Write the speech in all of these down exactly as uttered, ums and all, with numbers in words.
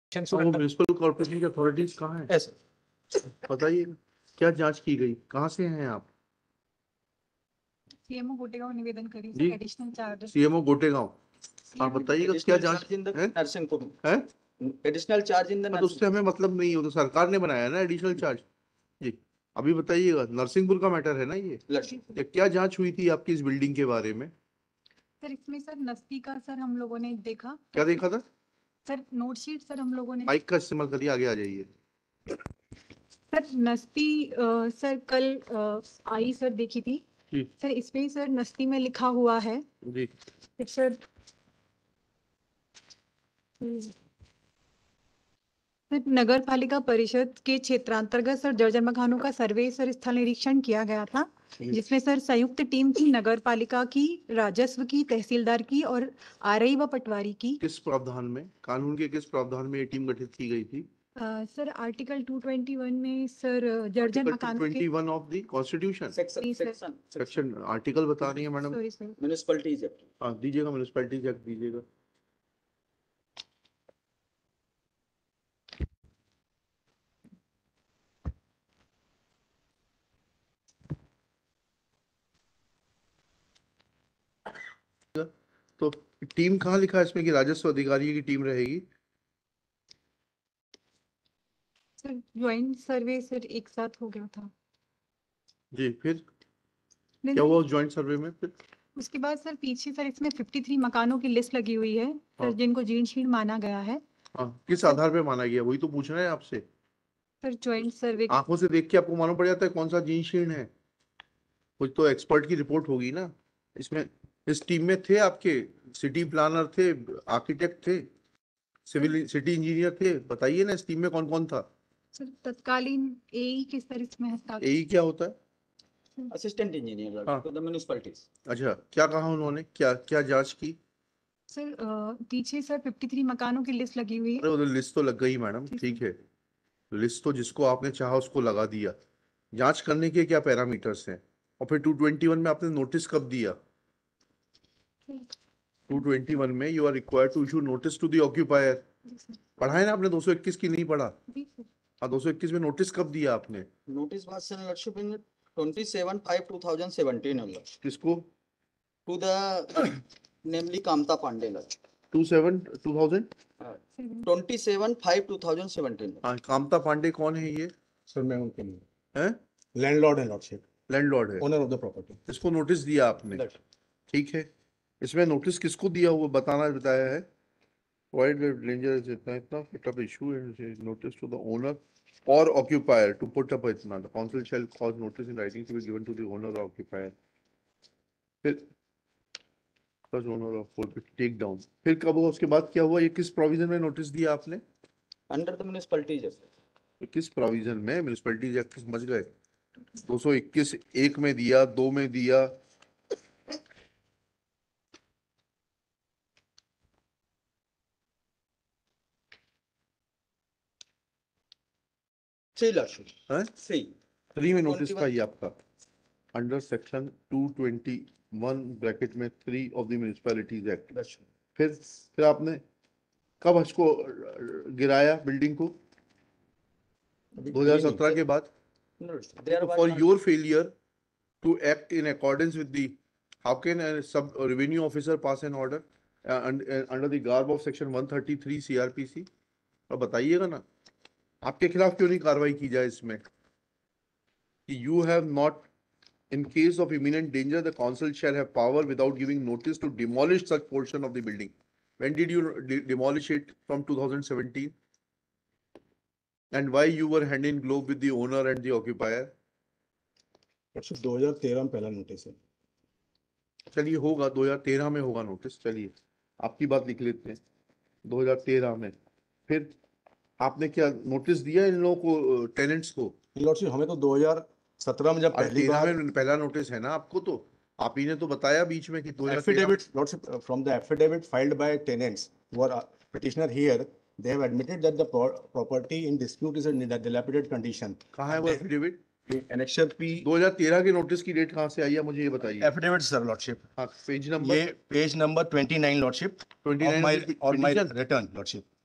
वो municipal corporation की authorities कहाँ है? बताइए क्या जांच की गई, कहाँ से हैं आप? सीएमओ गोटेगांव निवेदन करी जी। Additional charges. सीएमओ गोटेगांव, आप बताइएगा क्या जांच है? नरसिंहपुर है एडिशनल चार्ज इन द तो उससे हमें मतलब नहीं हो, तो सरकार ने बनाया ना एडिशनल चार्ज। जी अभी बताइएगा, नरसिंहपुर का मैटर है ना ये, ये क्या जांच हुई थी आपकी इस बिल्डिंग के बारे में? सर इसमें सर नस्ती का सर हम लोगों ने देखा। क्या देखा था? सर नोट शीट सर हम लोगों ने। माइक का इस्तेमाल करिए, आगे आ जाइए। सर नस्ती अ, सर कल अ, आई सर देखी थी जी सर, इसमें ही सर नस्ती में लिखा हुआ है जी सर। सर नगर पालिका परिषद के क्षेत्रांतर्गत सर जर्जर मकानों का सर्वे सर स्थल निरीक्षण किया गया था, जिसमें सर संयुक्त टीम थी नगर पालिका की, राजस्व की, तहसीलदार की और आरई व पटवारी की। किस प्रावधान में, कानून के किस प्रावधान में ये टीम गठित की गई थी? आ, सर आर्टिकल दो सौ इक्कीस में सर जर्जर मकानों के इक्कीस of the constitution section section section article बता रही है madam. Sorry sir. Municipalities act. हाँ दीजिएगा, म्युनिसिपैलिटीज एक्ट दीजिएगा। तो टीम कहाँ लिखा है इसमें कि राजस्व अधिकारी की टीम रहेगी? सर ज्वाइंट सर्वे सर एक साथ हो गया था। जी फिर नहीं, क्या हुआ उस ज्वाइंट सर्वे में? फिर उसके बाद सर पीछे सर इसमें तिरेपन मकानों की लिस्ट लगी हुई है सर, हाँ। जिनको जीर्ण माना गया है। हाँ किस आधार पे माना गया, वही तो पूछ रहे हैं आपसे। सर ज्वाइंट सर्वे आंखों से देख के आपको मालूम पड़ जाता है कौन सा जीर्ण शीर्ण है? कुछ तो एक्सपर्ट की रिपोर्ट होगी ना इसमें। इस टीम में थे आपके सिटी प्लानर थे, आर्किटेक्ट थे, सिविल सिटी इंजीनियर थे, बताइए ना इस टीम में कौन कौन था? सर तत्कालीन एई के सर इसमें हस्ताक्षर। एई क्या होता है? असिस्टेंट इंजीनियर हाँ। To the municipalities. अच्छा क्या कहा उन्होंने, क्या क्या जांच की? सर अ, पीछे सर तिरेपन मकानों की लिस्ट लगी हुई है। अरे वो तो लिस्ट तो लग गई मैडम, ठीक है, लिस्ट तो जिसको आपने चाहा उसको लगा दिया। जांच करने के क्या पैरामीटर्स हैं? और फिर दो सौ इक्कीस में आपने नोटिस कब दिया? दो सौ इक्कीस में you are required to issue notice to the occupier. पढ़ा है ना आपने? दो सौ इक्कीस की नहीं पढ़ा? हाँ दो सौ इक्कीस में नोटिस कब दिया आपने? Notice was sent lordship in सत्ताईस five two thousand seventeen lord किसको? To the namely Kamta Pande lord. Two seven two thousand सत्ताईस फाइव टू थाउजेंड सेवेंटीन। हाँ कामता पांडे कौन है ये? सर मैं उनके लिए हैं? लैंडलॉर्ड है लॉर्डशिप, लैंडलॉर्ड है, ओनर ऑफ द प्रॉपर्टी। इसको नोटिस दिया आपने, ठीक है। इसमें नोटिस किसको दिया हुआ बताना बताया है? Void danger is इतना इतना put up issue and notice to the owner or occupier to put up इतना, the council shall cause notice in writing to be given to the owner or occupier. फिर first owner of full take down, फिर कब हुआ उसके बाद क्या हुआ? ये किस प्रोविजन में नोटिस दिया आपने? Under the municipalities act. किस प्रोविजन में? म्युनिसिपैलिटीज एक्ट समझ गए, दो सौ इक्कीस एक में दिया, दो में दिया, थ्री लॉर्डशिप हैं? थ्री थ्री में नोटिस था ये आपका, under section two twenty one bracket में three of the municipalities act. फिर फिर आपने कब इसको गिराया बिल्डिंग को? दो हज़ार सत्रह के बाद। For your failure to act in accordance with the, how can a sub revenue officer pass an order under the garb of section one thirty three CrPC? और बताइएगा ना आपके खिलाफ क्यों नहीं कार्रवाई की जाए इसमें कि you have not, in case of imminent danger the council shall have power without giving notice to demolish such portion of the building. When did you de demolish it? From two thousand seventeen. And why you were hand in glove with the owner and the occupier? दो हज़ार तेरह में पहला notice है। चलिए होगा दो हज़ार तेरह में होगा नोटिस, चलिए आपकी बात लिख लेते हैं दो हज़ार तेरह में। फिर आपने क्या नोटिस दिया इन लोगों को, टेनेंट्स को? लॉर्डशिप हमें तो दो हज़ार सत्रह में जब पहली बार में पहला नोटिस है ना आपको, तो आप ही ने तो बताया बीच में कि affidavit lordship from the affidavit filed by tenants were petitioner here they have admitted that the pro property in dispute is in a dilapidated condition. कहाँ है वो एफिडेविट? Annexure P दो हज़ार तेरह की नोटिस की डेट कहाँ से आई है मुझे ये बताइए। Affidavit sir lordship. हाँ पेज नंबर? ये पेज नंबर उनतीस लॉर्डशिप, उनतीस और माय रिटर्न लॉर्डशिप।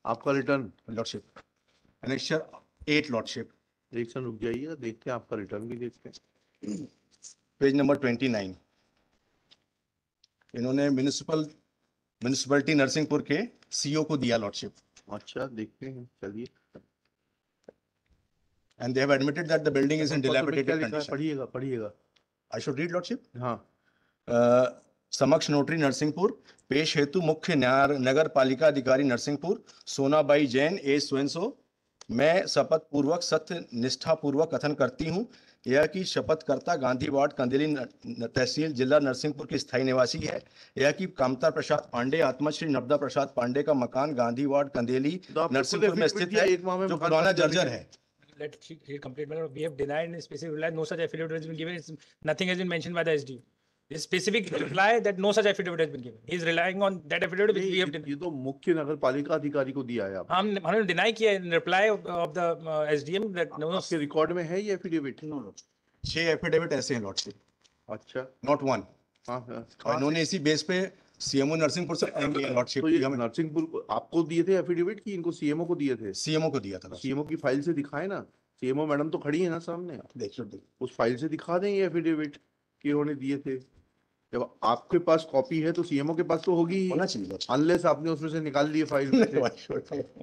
आपका return. Lordship, annexure eight lordship, एक सेकंड रुक जाइएगा, देखते हैं आपका रिटर्न भी देखते हैं। Page number twenty nine. इन्होंने म्युनिसिपल म्युनिसिपैलिटी नरसिंहपुर के सीईओ को दिया लॉर्डशिप, अच्छा देखते हैं, चलिए। and they have admitted that the building is in पत्र में क्या dilapidated लिखा है? condition. पढ़िएगा पढ़िएगा। I should read lordship. हाँ Uh, समक्ष नोटरी नरसिंहपुर, पेश हेतु मुख्य न्याय नगर पालिका अधिकारी नरसिंहपुर सोनाबाई जैन ए स्वयंसो, मैं शपथ पूर्वक सत्य निष्ठा पूर्वक कथन करती हूँ यह कि शपथकर्ता गांधी वार्ड कंदेली न- न- तहसील जिला नरसिंहपुर की स्थायी निवासी है। यह कि कामता प्रसाद पांडे आत्मा श्री नर्मदा प्रसाद पांडे का मकान गांधी वार्ड कंदेली तो आपने नरसिंहपुर में खुद स्थित affidavit है, दिया, एक माह में जो मकान पुराना खाली करने जर्जर के है। Let she he complete, madam. We have denied in specific reply. No such affidavit has been given. It's, nothing has been mentioned by the S D. This specific reply that no such affidavit has been given. He is relying on that affidavit which we have नहीं, denied. ये तो मुख्य नगर पालिका अधिकारी को दिया है आप। हम हमने डिनाई किया in reply of, of the uh, S D M that no, no आपके रिकॉर्ड में है ये एफिडेविट? छह एफिडेविट ऐसे हैं लॉर्डशिप, अच्छा नॉट वन। हाँ हाँ। और कहाँ इन्होंने इसी बेस पे सीएमओ नरसिंहपुर से लॉर्डशिप तो ये नरसिंहपुर को आपको दिए थे एफिडेविट की इनको सीएमओ को दिए थे? सीएमओ को दिया था। सीएमओ की फाइल से दिखाए ना, सीएमओ मैडम तो खड़ी है ना सामने, देखिए उस फाइल से दिखा दें ये एफिडेविट कि उन्होंने दिए थे। जब आपके पास कॉपी है तो सीएमओ के पास तो होगी ही, होना चाहिए lordship. अनलेस आपने उसमें से निकाल लिए फाइल में से। Why should I?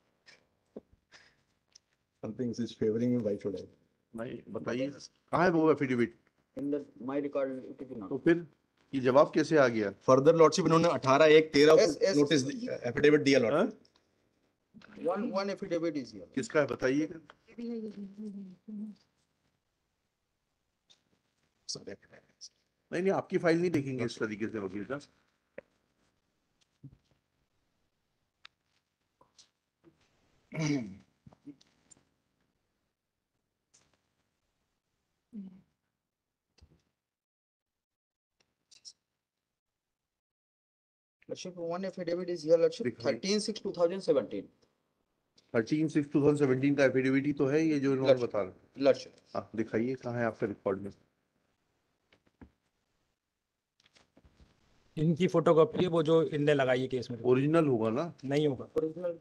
Something is favoring me, why should I? नहीं बताइए कहाँ है वो affidavit? In the my record, it is not. तो फिर ये जवाब कैसे आ गया? फर्दर लॉर्डशिप इन्होंने अठारह एक तेरह Yes, yes. को नोटिस एफिडेविट दिया हाँ? Lordship. One, one affidavit is here. किसका है बताइएगा? नहीं नहीं, आपकी फाइल नहीं देखेंगे इस तरीके से वकील साहब। Lordship, one affidavit is here, Lordship, दिखाइए। thirteen six two thousand seventeen. Thirteen six two thousand seventeen का एफिडेविट ही तो है ये जो इन्होंने Lordship. बता रहे। Lordship. हाँ दिखाइए कहाँ है आपके रिकॉर्ड में? इनकी फोटोकॉपी है वो जो इनने लगाई है केस में। ओरिजिनल होगा ना? नहीं होगा। Original.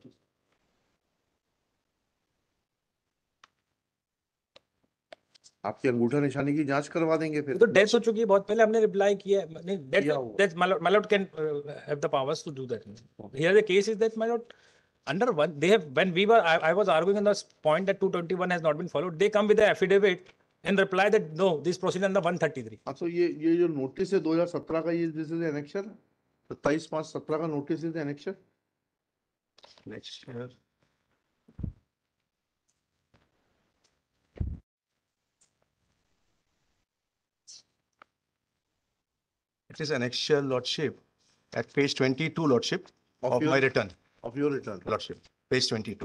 आपकी अंगूठा निशानी की जांच करवा देंगे फिर। तो डेथ हो चुकी है बहुत पहले, हमने रिप्लाई किया है। नहीं, that किया हुआ। that my lord can uh, have the powers to do that. Here the case is that my lord under one they have when we were I, I was arguing on the point that two twenty-one has not been followed. They come with the affidavit and reply that no, this proceed under one thirty-three. हाँ तो ये ये जो notice है दो हज़ार सत्रह का, ये दिस इज एनेक्चर सत्ताईस पाँच सत्रह का notice is annexure. Next year It is annexure lordship at page twenty-two lordship Of of your- my return of your return. lordship, page twenty-two.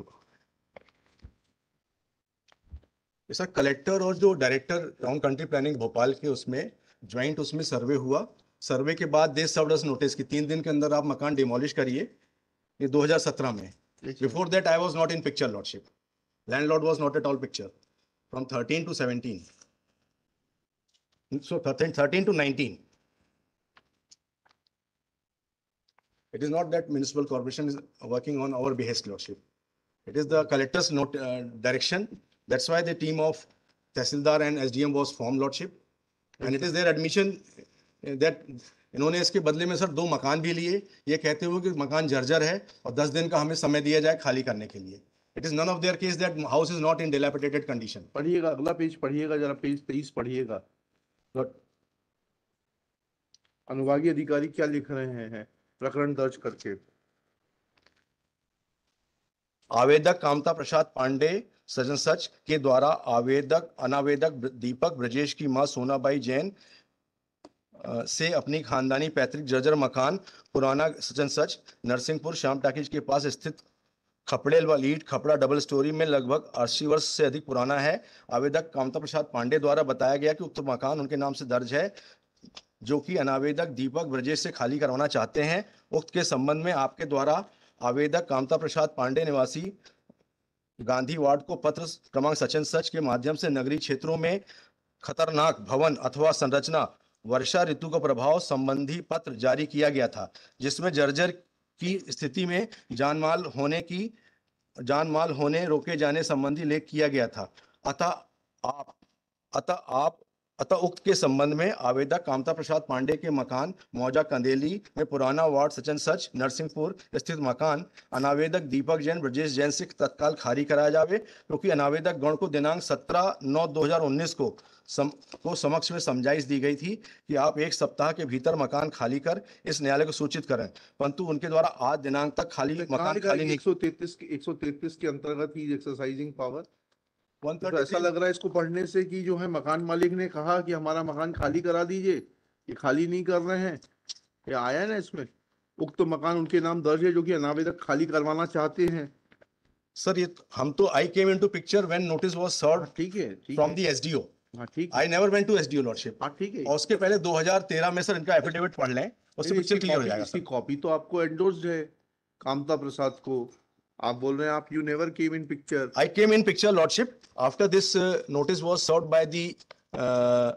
सर कलेक्टर और जो director town country planning Bhopal के उसमें joint उसमें सर्वे हुआ। सर्वे के बाद दे सर्व्ड अस notice कि तीन दिन के अंदर आप मकान डिमोलिश करिए। ये दो हज़ार सत्रह में। Before that I was not in picture lordship, landlord was not at all picture from thirteen to seventeen, so thirteen to nineteen. It is not that municipal corporation is working on our behest lordship. It is the collector's note uh, direction. That's why the team of Tehsildar and S D M was formed lordship. And it is their admission uh, that इन्होंने इसके बदले में sir दो मकान भी लिए, ये कहते हुए कि मकान जर्जर है और दस दिन का हमें समय दिया जाए खाली करने के लिए। It is none of their case that house is not in dilapidated condition. पढ़िएगा अगला पेज, पढ़िएगा जरा, पेज तेईस पढ़िएगा। But अनुभागीय अधिकारी क्या लिख रहे हैं प्रकरण दर्ज करके? आवेदक कामता प्रसाद पांडे सजन सच के द्वारा आवेदक अनावेदक दीपक ब्रजेश की मां सोनाबाई जैन अ, से अपनी खानदानी पैतृक जर्जर मकान पुराना सजन सच नरसिंहपुर श्याम टाकीज के पास स्थित खपड़ेल वाली ईंट खपड़ा डबल स्टोरी में लगभग अस्सी वर्ष से अधिक पुराना है। आवेदक कामता प्रसाद पांडे द्वारा बताया गया कि उक्त मकान उनके नाम से दर्ज है, जो कि अनावेदक दीपक ब्रजेश से खाली करवाना चाहते हैं। उक्त के संबंध में आपके द्वारा आवेदक कामता प्रसाद पांडे निवासी गांधी वार्ड को पत्र क्रमांक सचन सच के माध्यम से नगरीय क्षेत्रों में खतरनाक भवन अथवा संरचना वर्षा ऋतु का प्रभाव संबंधी पत्र जारी किया गया था, जिसमें जर्जर की स्थिति में जानमाल होने की जानमाल होने रोके जाने संबंधी लेख किया गया था। अतः आप अतः आप अतः उक्त के संबंध में आवेदक कामता प्रसाद पांडे के मकान मौजा कंदेली में पुराना वार्ड सचन सच नरसिंहपुर स्थित मकान अनावेदक दीपक जैन ब्रजेश जैन से तत्काल खाली कराया जावे, क्योंकि अनावेदक गण को दिनांक सत्रह नौ दो हजार उन्नीस को सम, को समक्ष में समझाइश दी गई थी कि आप एक सप्ताह के भीतर मकान खाली कर इस न्यायालय को सूचित करें, परंतु उनके द्वारा आज दिनांक तक खाली मकान खाली नहीं एक सौ तैंतीस के एक सौ तैंतीस के अंतर्गत ही एक्सरसाइजिंग पावर। वन तो ऐसा लग रहा है इसको पढ़ने से कि जो है मकान मालिक ने कहा कि हमारा मकान खाली करा दीजिए, ये खाली नहीं कर रहे हैं। ये आया है ना इसमें, उक्त तो मकान उनके नाम दर्ज है जो कि अनावेदक खाली करवाना चाहते हैं। सर ये हम तो I came into picture when notice was served हाँ, ठीक है, ठीक फ्रॉम है। The SDO. हाँ ठीक है, I never went to SDO lordship. हाँ ठीक है। और उसके पहले दो हज़ार तेरह में सर इनका एफिडेविट पढ़ लें, उससे नहीं, पिक्चर इसकी क्लियर हो कॉपी- जाएगा इसकी सर। कॉपी तो आपको एंडोर्स्ड है कामता प्रसाद को। आप बोल रहे हैं आप you never came in picture. I came in picture, Lordship, after this uh, notice was served by the uh,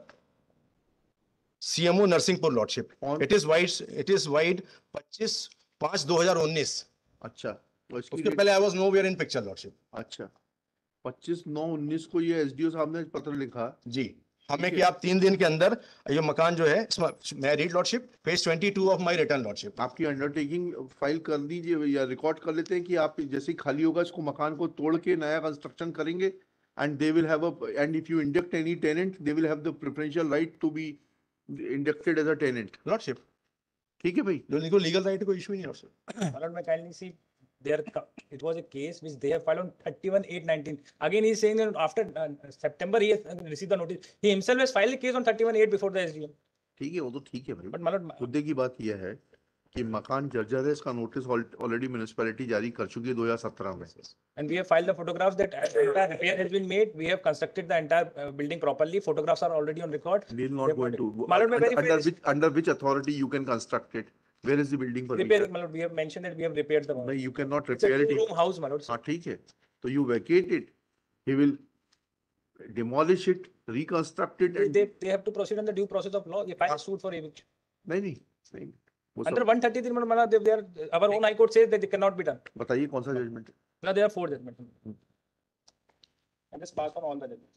C M O Narsinghpur, Lordship. On- It is wide, it is wide पच्चीस पाँच दो हज़ार उन्नीस। अच्छा, तो इसकी उसके date- पहले I was nowhere in picture, Lordship. अच्छा, पच्चीस नौ उन्नीस को ये एसडीओ साहब ने पत्र लिखा। जी, हमें ठीक कि है। आप तीन दिन के अंदर ये मकान जो है, इसमें- मैं read Lordship, page twenty-two of my return, Lordship. आपकी अंडरटेकिंग फाइल कर दीजिए या रिकॉर्ड कर लेते हैं कि आप जैसे ही खाली होगा इसको मकान को तोड़ के नया कंस्ट्रक्शन करेंगे and they will have a and if you induct any tenant they will have the preferential right to be inducted as a tenant. Lordship, ठीक है भाई। जो को legal right कोई issue नहीं है, Lordship. My lord, may kindly see there, co- it was a case which they have filed on thirty-one eight nineteen. Again, he is saying that after uh, September, he has uh, received the notice. He himself has filed a case on thirty-one eight before the S D M. ठीक है, वो तो ठीक है भाई। But my lord, मुद्दे की बात यह है कि मकान जर्जर है, इसका नोटिस ऑलरेडी म्युनिसिपैलिटी जारी कर चुकी है दो हज़ार सत्रह में। and we have filed the photographs that entire repair has been made. We have constructed the entire uh, building properly. Photographs are already on record. We will They not have go got it. into My lord, may under, verify under this. which under which authority you can construct it. Where is the building Repair, permission? my lord, we have mentioned that we have repaired the No, one. you cannot It's a repair it. two-room house, my lord. हाँ ठीक है, तो you vacate it. He will demolish it, reconstruct it They, and they, they have to proceed on the due process of law. They file a suit for eviction. नहीं नहीं नहीं वो Under सब one thirty-three, my lord, they, they are, our own high court says that they cannot be done. बताइए कौन सा judgement है? Now there are four judgments. And just pass on all the judgments.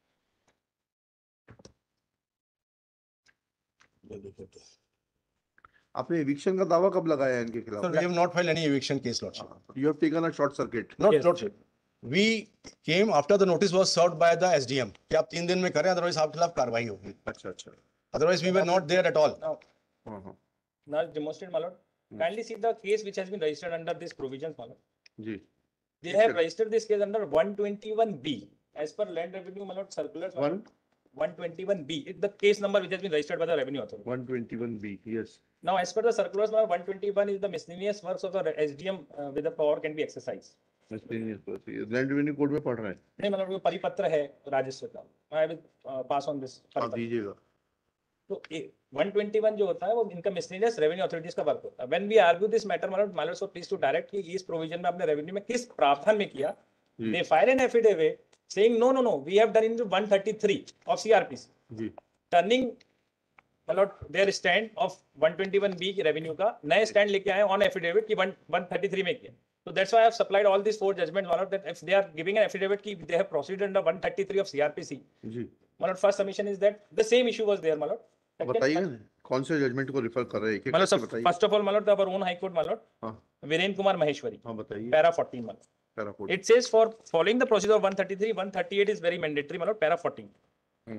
आपने eviction का दावा कब लगाया है इनके Sir, खिलाफ? we have not filed any eviction case, Lordship. You have taken a short circuit. Not Yes. Lordship. We came after the notice was served by the S D M कि आप तीन दिन में करें, otherwise आपके खिलाफ कार्रवाई होगी. अच्छा अच्छा, Otherwise we were not there at all. Now, हाँ हाँ now demonstrate, my lord. Kindly see the case which has been registered under this provisions, my lord. जी They Yes, have sir. registered this case under one twenty-one B. As per land revenue, my lord, circulars. One? one twenty-one B, it's the case number which has been registered by the revenue authority. one twenty-one B, yes. Now, as per the circulars, my lord, one twenty-one is the miscellaneous works of the S D M uh, with the power can be exercised. Land revenue code में पढ़ रहे हैं, नहीं मतलब वो परिपत्र है राजस्व का. I will uh, pass on this. आप परिपत्र. दीजिएगा। तो ए- one twenty-one जो होता है वो इनका मिसलेनियस रेवेन्यू अथॉरिटीज का वर्क होता है. When we argue this matter, my lord, my lord, so please to direct कि इस प्रोविजन में आपने रेवेन्यू में किस प्रावधान में किया. जी। They file an affidavit saying no, no, no, we have done in one thirty-three of C R P C. जी Turning, my lord, their stand of one twenty-one B की रेवेन्यू का नए स्टैंड लेके आए ऑन एफिडेविट की one thirty-three में किया. So that's why I have supplied all these four judgments, my lord, that if they are giving an affidavit कि they have proceeded under one thirty-three of C R P C. Ji My lord, first submission is that the same issue was there, my lord. Second- बताइए ना, कौन से judgement को refer कर रहे हैं, एक एक मतलब करके सब बताइए। फर्स्ट ऑफ ऑल मतलब our own high court मतलब हाँ वीरेंद्र कुमार महेश्वरी हाँ बताइए। पैरा fourteen मतलब para code it says for following the procedure of one thirty-three one thirty-eight is very mandatory मतलब पैरा fourteen. हम्म।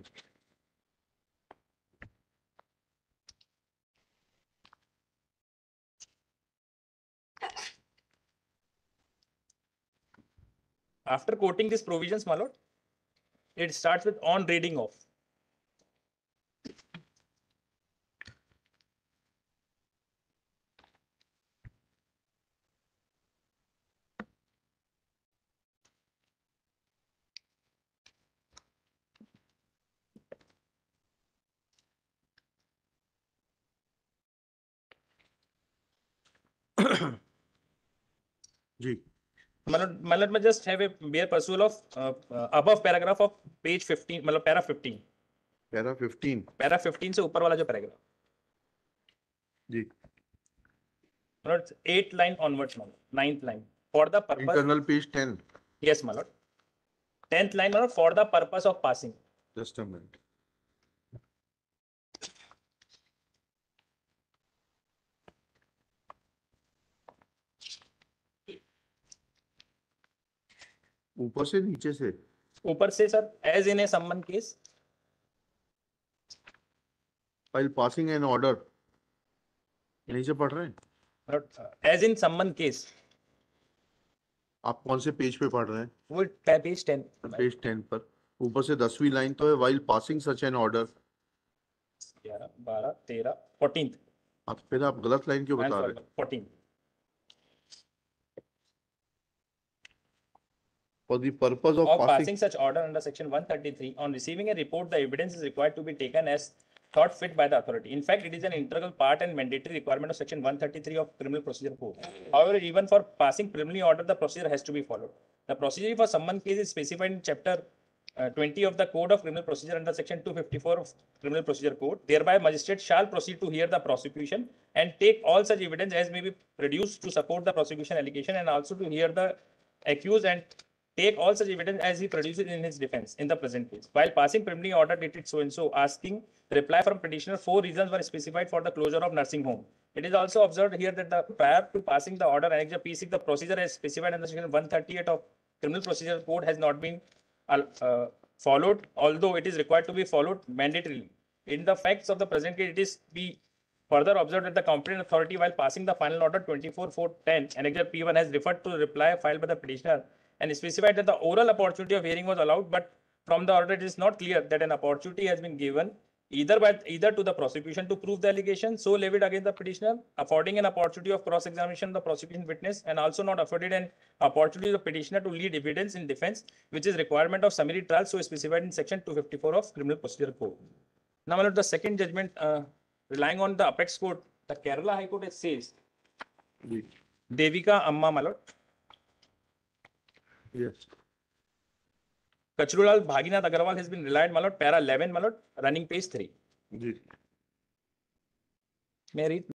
After quoting these provisions, my lord, it starts with on reading of. जी My lord, my lord, may just have a bare pursuit of uh, uh, above paragraph of page fifteen, मतलब para fifteen. Para fifteen para fifteen से ऊपर वाला जो paragraph. जी my lord, eighth line onwards, my lord, ninth line. For the purpose, Internal page ten. yes, my lord. Tenth line, my lord, for the purpose of passing. Just a minute. ऊपर से नीचे से ऊपर से sir, as in a summon case, while passing an order यहीं से पढ़ रहे हैं my lord, uh, as in summon case, आप कौन से पेज पे पढ़ रहे हैं वो पेज ten. पेज टेन पर ऊपर से दसवीं लाइन तो है while passing such an order ग्यारह, बारह, तेरह, fourteenth. आप फिर आप गलत लाइन क्यों बता रहे हैं fourteen. for the purpose of Of passing passing such order under section one thirty-three, on receiving a report, the evidence is required to be taken as thought fit by the authority. In fact, it is an integral part and mandatory requirement of section one thirty-three of Criminal Procedure Code. However, even for passing preliminary order, the procedure has to be followed. The procedure for summon case is specified in chapter uh, twenty of the Code of Criminal Procedure under section two fifty-four of Criminal Procedure Code. Thereby, magistrate shall proceed to hear the prosecution and take all such evidence as may be produced to support the prosecution allegation, and also to hear the accused and take all such evidence as he produces in his defense in the present case. While passing preliminary order dated so and so, asking reply from petitioner, four reasons were specified for the closure of nursing home. It is also observed here that the prior to passing the order, Annexure P six, the procedure as specified in the section one thirty-eight of Criminal Procedure Code has not been uh, uh, followed, although it is required to be followed mandatorily. In the facts of the present case, it is be further observed that the competent authority, while passing the final order twenty-four four ten, Annexure P one, has referred to the reply filed by the petitioner and specified that the oral opportunity of hearing was allowed, but from the order it is not clear that an opportunity has been given either by either to the prosecution to prove the allegation so levied against the petitioner, affording an opportunity of cross-examination of the prosecution witness, and also not afforded an opportunity to the petitioner to lead evidence in defense, which is requirement of summary trial so specified in section two fifty-four of Criminal Procedure Code. Now, my lord, the second judgment, uh, relying on the apex court, the Kerala High Court, it says ji Devika Amma, my lord, yes Kachrulal Bhaginath Agarwal has been relied, my lord, para eleven, my lord, running page three. Ji May I read?